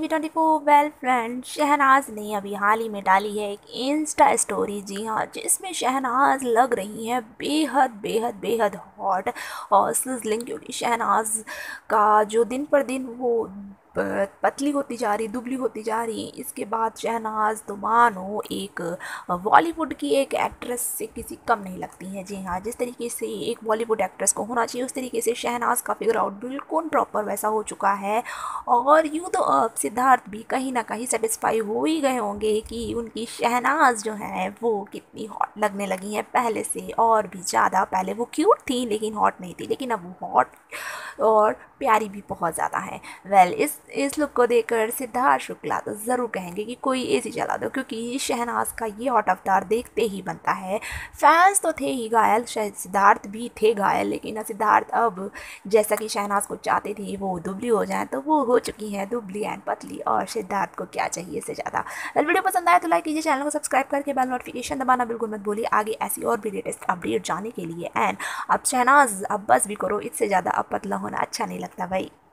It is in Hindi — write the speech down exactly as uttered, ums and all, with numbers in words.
TV twenty four. Well friend, Shehnaz ने अभी हाल ही में डाली है एक इंस्टा स्टोरी, जी हाँ, जिसमें शहनाज लग रही है बेहद बेहद बेहद हॉट और सिजलिंग, क्योंकि शहनाज का जो दिन पर दिन वो प- पतली होती जा रही, दुबली होती जा रही। इसके बाद शहनाज तो मानो एक बॉलीवुड की एक एक्ट्रेस से किसी कम नहीं लगती है। जी हाँ, जिस तरीके से एक बॉलीवुड एक्ट्रेस को होना चाहिए उस तरीके से शहनाज का फिगर आउट बिल्कुल प्रॉपर वैसा हो चुका है। और यूँ तो अब सिद्धार्थ भी कहीं ना कहीं सेटिस्फाई हो ही गए होंगे कि उनकी शहनाज जो है वो कितनी हॉट लगने लगी है पहले से और भी ज़्यादा। पहले वो क्यूट थी लेकिन हॉट नहीं थी, लेकिन अब वो हॉट और प्यारी भी बहुत ज़्यादा है। वेल इस इस लुक को देखकर सिद्धार्थ शुक्ला तो ज़रूर कहेंगे कि कोई एसी चला दो, क्योंकि शहनाज का ये हॉट अवतार देखते ही बनता है। फैंस तो थे ही घायल, शायद सिद्धार्थ भी थे घायल, लेकिन सिद्धार्थ अब जैसा कि शहनाज को चाहते थे वो दुबली हो जाए तो वो हो चुकी है दुबली एंड पतली, और सिद्धार्थ को क्या चाहिए इससे ज़्यादा। वेल वीडियो पसंद आया तो लाइक कीजिए, चैनल को सब्सक्राइब करके बेल नोटिफिकेशन दबाना बिल्कुल मत भूलिए आगे ऐसी और भी लेटेस्ट अपडेट जाने के लिए। एंड अब शहनाज अब बस भी करो, इससे ज़्यादा अब पतला होना अच्छा नहीं लगता भाई।